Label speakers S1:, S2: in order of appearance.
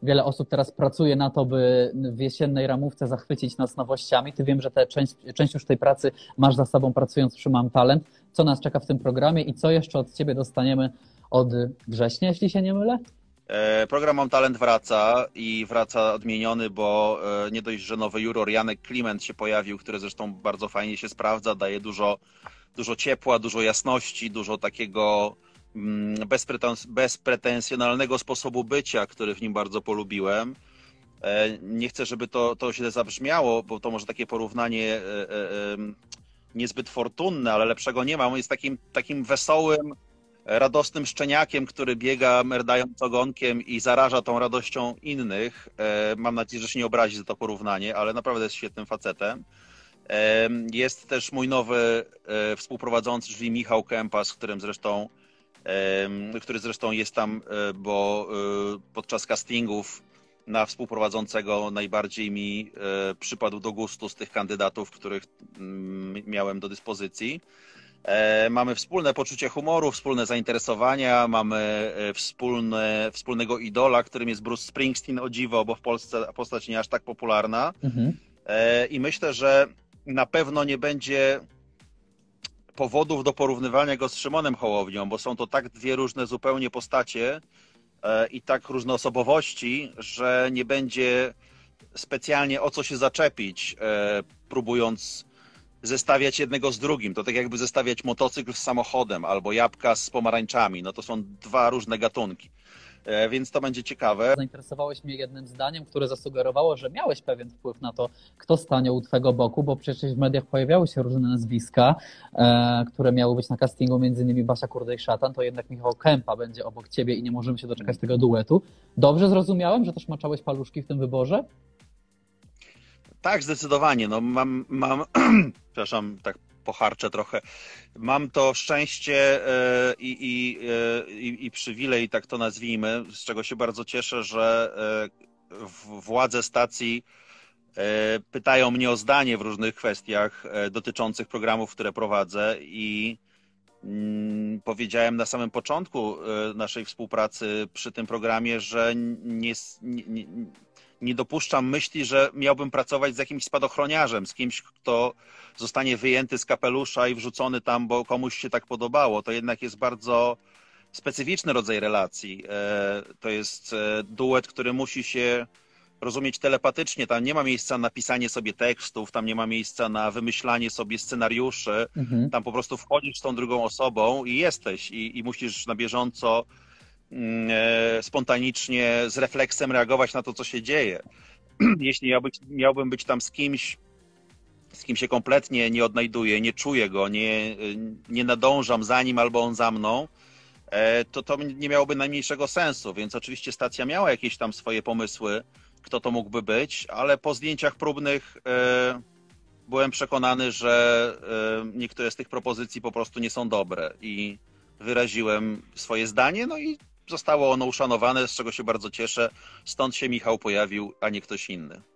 S1: wiele osób teraz pracuje na to, by w jesiennej ramówce zachwycić nas nowościami. Ty wiem, że część już tej pracy masz za sobą pracując przy Mam Talent. Co nas czeka w tym programie i co jeszcze od Ciebie dostaniemy od września, jeśli się nie mylę?
S2: Program Mam Talent wraca i wraca odmieniony, bo nie dość, że nowy juror Janek Kliment się pojawił, który zresztą bardzo fajnie się sprawdza, daje dużo ciepła, dużo jasności, dużo takiego bezpretensjonalnego sposobu bycia, który w nim bardzo polubiłem. Nie chcę, żeby to źle zabrzmiało, bo to może takie porównanie niezbyt fortunne, ale lepszego nie ma. On jest takim wesołym, radosnym szczeniakiem, który biega merdając ogonkiem i zaraża tą radością innych. Mam nadzieję, że się nie obrazi za to porównanie, ale naprawdę jest świetnym facetem. Jest też mój nowy współprowadzący, czyli Michał Kępa, który zresztą jest tam, bo podczas castingów na współprowadzącego najbardziej mi przypadł do gustu z tych kandydatów, których miałem do dyspozycji. Mamy wspólne poczucie humoru, wspólne zainteresowania, mamy wspólnego idola, którym jest Bruce Springsteen, o dziwo, bo w Polsce postać nie aż tak popularna. I myślę, że na pewno nie będzie powodów do porównywania go z Szymonem Hołownią, bo są to tak dwie różne zupełnie postacie i tak różne osobowości, że nie będzie specjalnie o co się zaczepić, próbując zestawiać jednego z drugim. To tak jakby zestawiać motocykl z samochodem albo jabłka z pomarańczami. No to są dwa różne gatunki. Więc to będzie ciekawe.
S1: Zainteresowałeś mnie jednym zdaniem, które zasugerowało, że miałeś pewien wpływ na to, kto stanie u Twego boku, bo przecież w mediach pojawiały się różne nazwiska, które miały być na castingu, między innymi Basia Kurdej-Szatan, to jednak Michał Kępa będzie obok Ciebie i nie możemy się doczekać tego duetu. Dobrze zrozumiałem, że też maczałeś paluszki w tym wyborze?
S2: Tak, zdecydowanie. No mam przepraszam, tak pocharczę trochę. Mam to szczęście i przywilej, tak to nazwijmy, z czego się bardzo cieszę, że władze stacji pytają mnie o zdanie w różnych kwestiach dotyczących programów, które prowadzę i powiedziałem na samym początku naszej współpracy przy tym programie, że nie dopuszczam myśli, że miałbym pracować z jakimś spadochroniarzem, z kimś, kto zostanie wyjęty z kapelusza i wrzucony tam, bo komuś się tak podobało. To jednak jest bardzo specyficzny rodzaj relacji. To jest duet, który musi się rozumieć telepatycznie. Tam nie ma miejsca na pisanie sobie tekstów, tam nie ma miejsca na wymyślanie sobie scenariuszy. Tam po prostu wchodzisz z tą drugą osobą i jesteś. I musisz na bieżąco spontanicznie, z refleksem reagować na to, co się dzieje. Jeśli miałbym być tam z kim się kompletnie nie odnajduję, nie czuję go, nie nadążam za nim albo on za mną, to nie miałoby najmniejszego sensu, więc oczywiście stacja miała jakieś tam swoje pomysły, kto to mógłby być, ale po zdjęciach próbnych byłem przekonany, że niektóre z tych propozycji po prostu nie są dobre i wyraziłem swoje zdanie, no i zostało ono uszanowane, z czego się bardzo cieszę. Stąd się Michał pojawił, a nie ktoś inny.